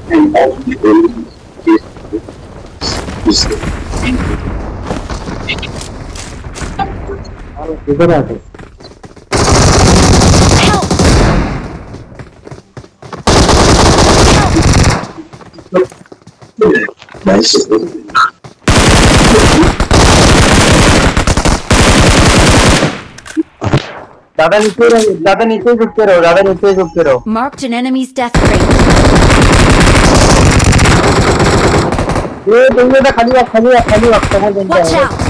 इधर आ गए। ज्यादा नीचे झुकते रहो, ज्यादा नीचे झुकते रहो। Marked an enemy's death rate. ये दुनिया का खाली वक्त समझ नहीं Watch आया। out!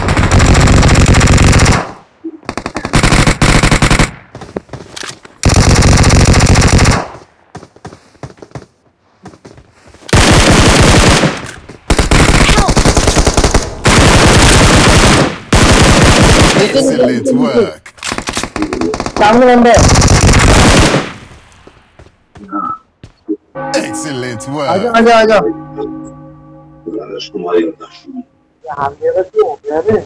Excellent work. सामने बंदा है। Excellent work. आजा। हम ये क्यों हो गया रे?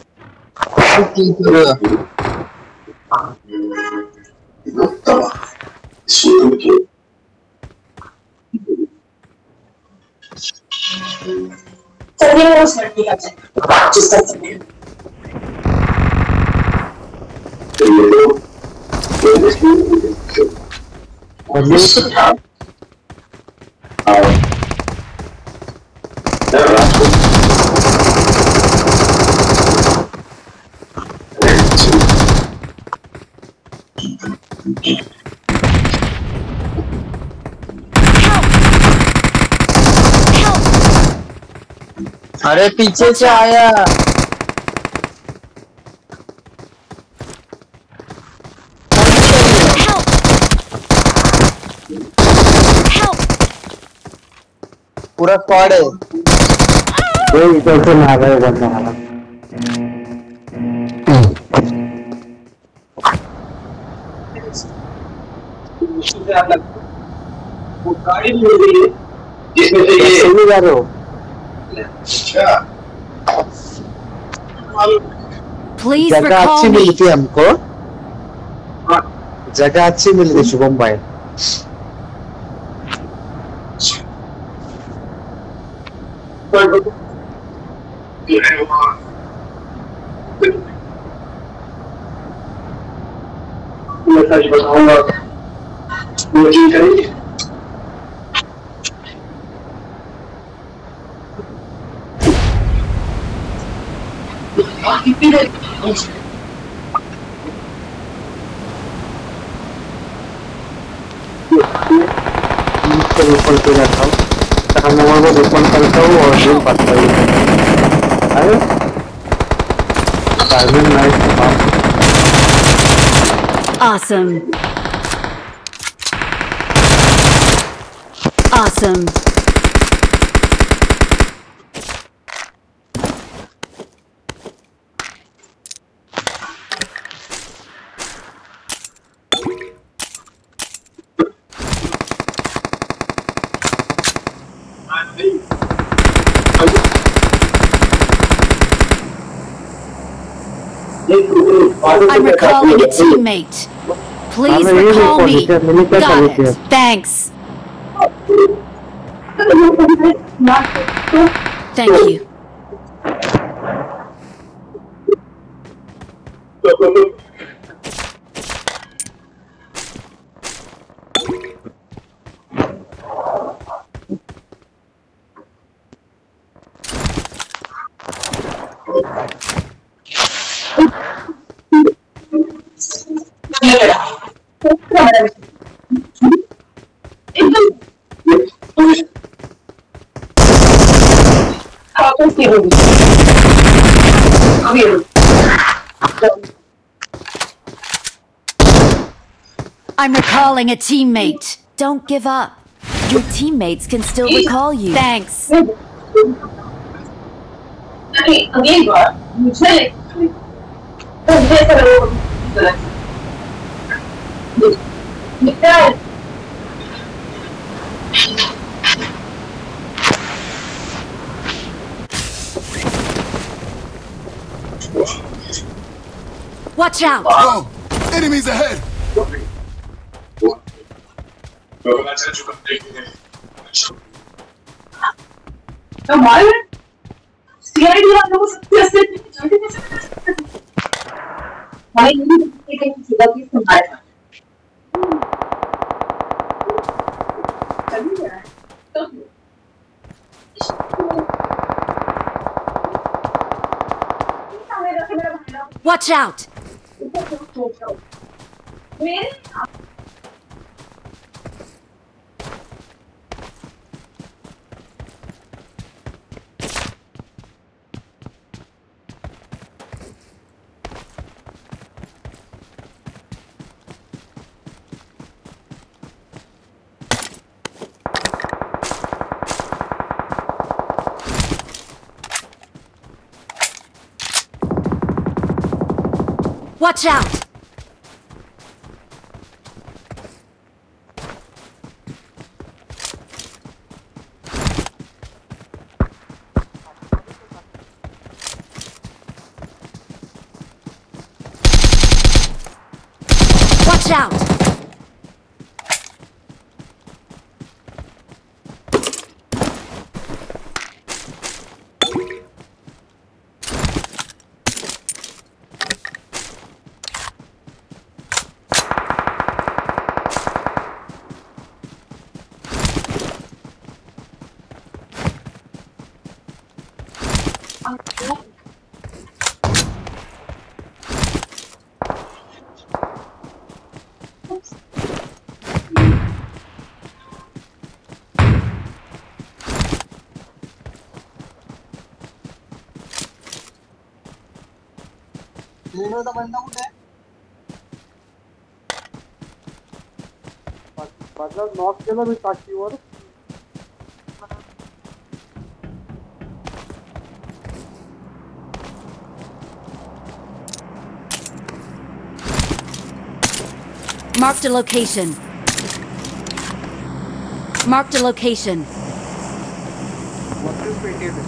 अरे पीछे से आया। पूरा स्क्वाड है। कोई इधर से मार रहा है बंदा वाला। वो गाड़ी मिल गई है जिसमें से ये सही जा रहे हो। Please जगह recall अच्छी me. मिली थी हमको, जगह अच्छी मिली थी शुभम भाई। मैं सच बताऊंगा, वो चीज करेंगे। ऊपर पे जाता हूँ, को ओपन करता हूँ और फिर पड़ता हूँ। अरे Awesome. Awesome. I'm recalling a teammate. Please recall me. Got it. Thanks. Thank you. I'm recalling a teammate. Don't give up. Your teammates can still recall you. Thanks. Watch out! Oh, enemies ahead! हमारे CID वालों को सबसे असली जल्दी कैसे भाई ये कहीं सीधा भी हमारे पास चल रहा है तो Watch out! मेरे Watch out! Watch out! लेनोचा बंदा कुठे आहे? माझा नॉक केला मी टाकीवर. Marked a location. Marked a location. वरतीच पेटी आहे.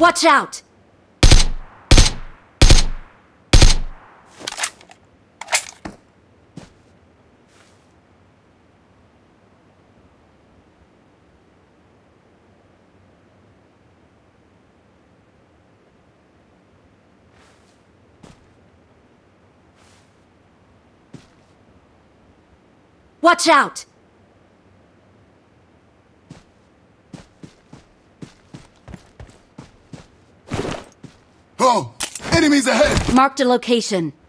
Watch out! Watch out! Oh, enemies ahead! Marked a location.